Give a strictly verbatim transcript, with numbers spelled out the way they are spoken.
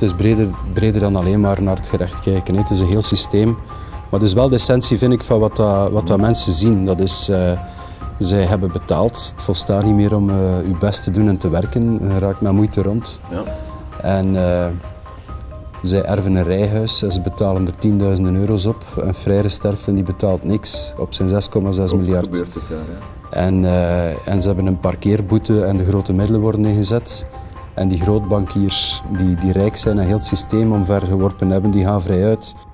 is breder, breder dan alleen maar naar het gerecht kijken. Het is een heel systeem. Maar het is wel de essentie, vind ik, van wat, dat, wat dat mensen zien. Dat is, uh, zij hebben betaald. Het volstaat niet meer om uh, je best te doen en te werken. Je raakt met moeite rond. Ja. En uh, zij erven een rijhuis. Ze betalen er tienduizenden euro's op. Een Frère sterft en die betaalt niks op zijn zes komma zes miljard. Gebeurt het, ja, ja. En, uh, en ze hebben een parkeerboete en de grote middelen worden ingezet. En die grootbankiers die, die rijk zijn en heel het systeem omvergeworpen hebben, die gaan vrij uit.